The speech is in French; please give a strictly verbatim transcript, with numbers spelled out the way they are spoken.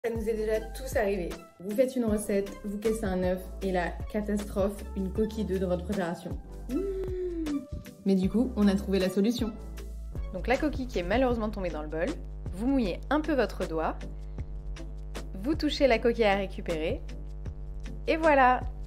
Ça nous est déjà tous arrivé. Vous faites une recette, vous cassez un œuf et la catastrophe, une coquille d'œuf de votre préparation. Mmh. Mais du coup, on a trouvé la solution. Donc la coquille qui est malheureusement tombée dans le bol, vous mouillez un peu votre doigt, vous touchez la coquille à récupérer, et voilà!